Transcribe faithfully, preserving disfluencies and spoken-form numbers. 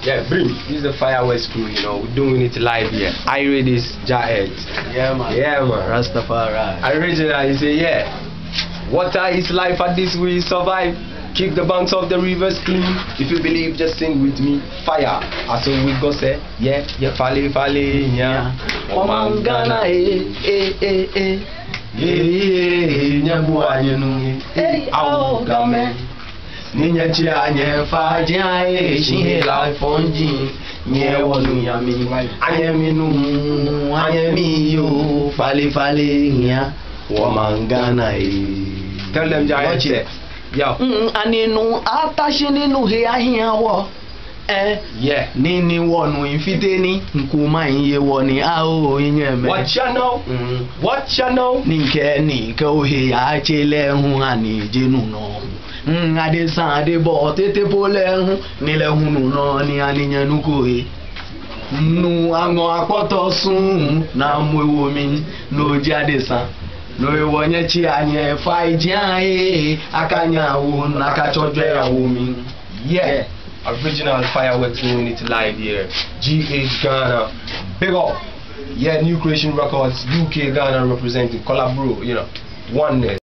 Yeah, bring. This is the fireworkscrew, you know. We're doing it live here. I read this Jahed. Yeah, man. Yeah, man. Rastafari. Original, you say, yeah. Water is life, at this we survive. Keep the banks of the rivers clean. If you believe, just sing with me. Fire. As we go say, yeah, yeah, fale, fale, yeah. Omangana, eh, eh, eh, eh. Yeah, yeah, nyabu anyenu. Hey, oh, game. Ninya chia nye fa jia e shi la fonji nye wonu yami anyemi nu anyemi yo fale fale nya wamangana e. Tell them Jahed say, yo. Mm, aninu atashi ninu he ahia wo. Eh, yeah. Nini wonu infiteni nkuma iye woni a o inyeme. What you know? Mm. What you know? Ninke ni ke o he ya chele hu ani jenu no. Mm, ade san ade bo tete pole hu ni le hunu no ni aniyan nuko e. Nu ango apoto sun na mu ewo mi no ji ade san. No ewo nye chi anye fa ijian e akanya wo na ka chojo yawo mi. Yeah. Original fireworks doing it live here. G H Ghana. Big up. Yeah, New Creation Records, U K Ghana representing. Collabro, you know. Oneness.